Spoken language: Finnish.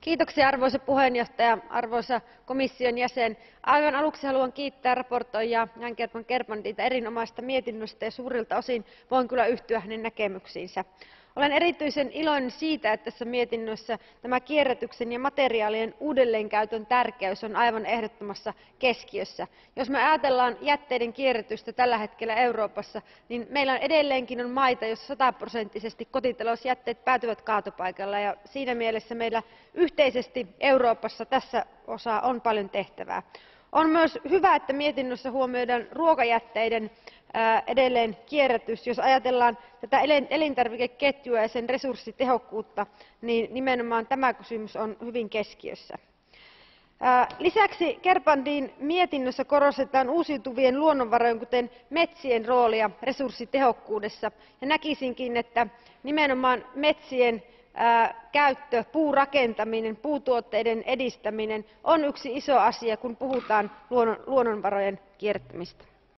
Kiitoksia arvoisa puheenjohtaja, arvoisa komission jäsen. Aivan aluksi haluan kiittää raportoijaa Jan Gerbrandita erinomaisesta mietinnöstä ja suurilta osin voin kyllä yhtyä hänen näkemyksiinsä. Olen erityisen iloinen siitä, että tässä mietinnössä tämä kierrätyksen ja materiaalien uudelleenkäytön tärkeys on aivan ehdottomassa keskiössä. Jos me ajatellaan jätteiden kierrätystä tällä hetkellä Euroopassa, niin meillä edelleenkin on maita, joissa 100% kotitalousjätteet päätyvät kaatopaikalla, ja siinä mielessä meillä yhteisesti Euroopassa tässä osaa on paljon tehtävää. On myös hyvä, että mietinnössä huomioidaan ruokajätteiden edelleen kierrätys. Jos ajatellaan tätä elintarvikeketjua ja sen resurssitehokkuutta, niin nimenomaan tämä kysymys on hyvin keskiössä. Lisäksi Gerbrandin mietinnössä korostetaan uusiutuvien luonnonvarojen, kuten metsien, roolia resurssitehokkuudessa, ja näkisinkin, että nimenomaan metsien käyttö, puurakentaminen, puutuotteiden edistäminen on yksi iso asia, kun puhutaan luonnonvarojen kierrättämisestä.